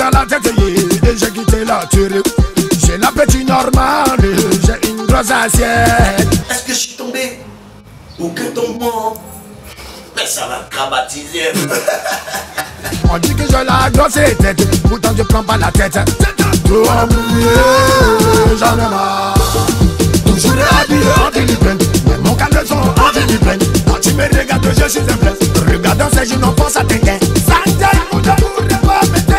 dans la tête et j'ai quitté la tuerie. J'ai l'appétit normal, j'ai une grosse assiette. Est-ce que je suis tombé? Aucun tombement. Mais ça va cramatiser. On dit que j'ai la grosse tête, pourtant je prends pas la tête. Trop embrouillé, j'en ai marre. Toujours habillé en Philippines, mais mon caleçon en Philippines. Quand tu me regardes, je suis un blesse. Regardant ces jeunes, on pense à t'aider. Santé, ou de pour pas m'aider.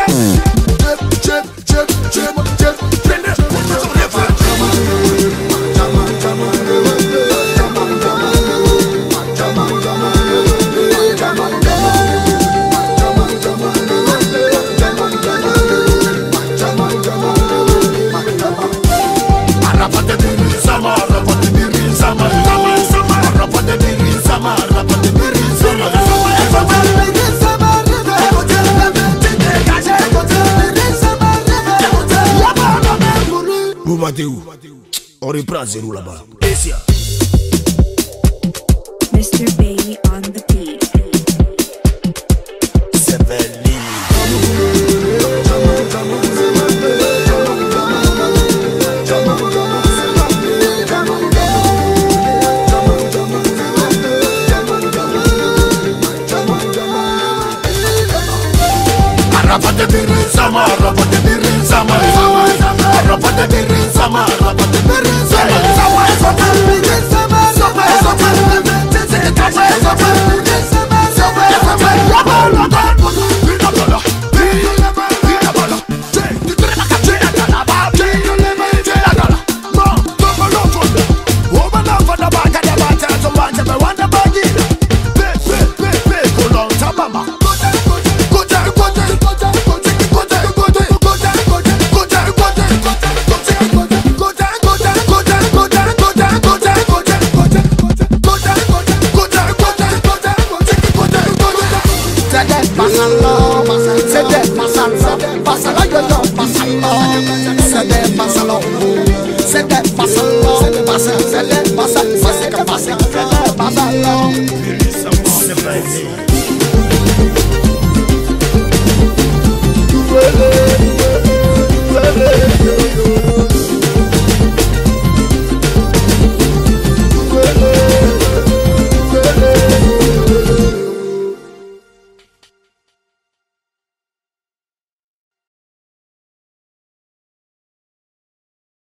On reprend à zéro là-bas. Mr. Baby on the beat. C'est Belly. Rapate biri sama, rapate biri sama, rapate biri sama, rapate biri sama, C'est